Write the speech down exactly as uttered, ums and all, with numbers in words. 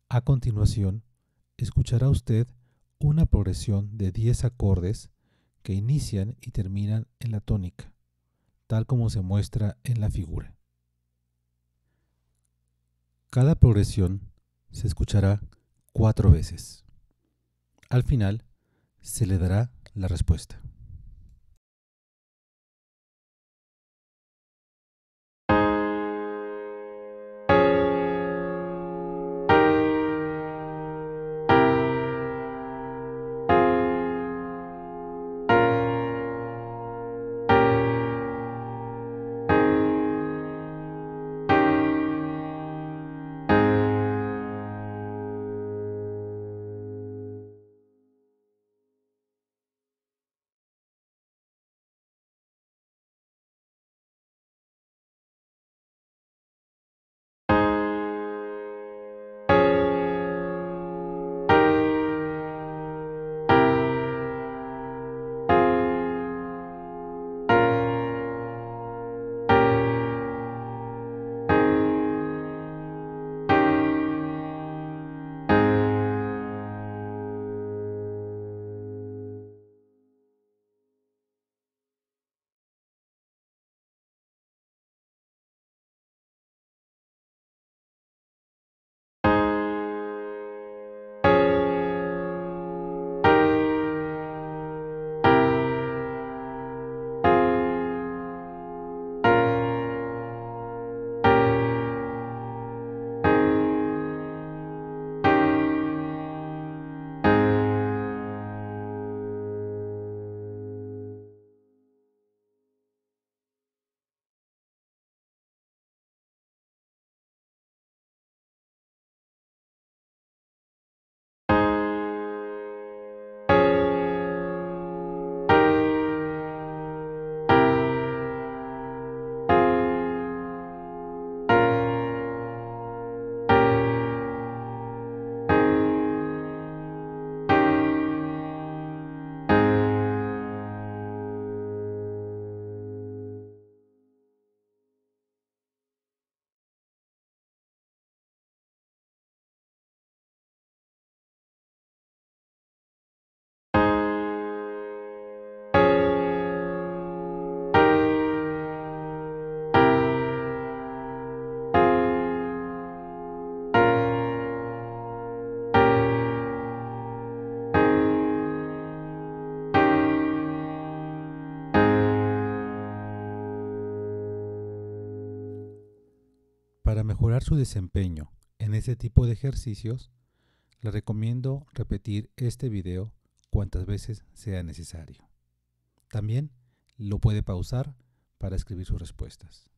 A continuación, escuchará usted una progresión de diez acordes que inician y terminan en la tónica, tal como se muestra en la figura. Cada progresión se escuchará cuatro veces. Al final, se le dará la respuesta. Para mejorar su desempeño en este tipo de ejercicios, le recomiendo repetir este video cuantas veces sea necesario. También lo puede pausar para escribir sus respuestas.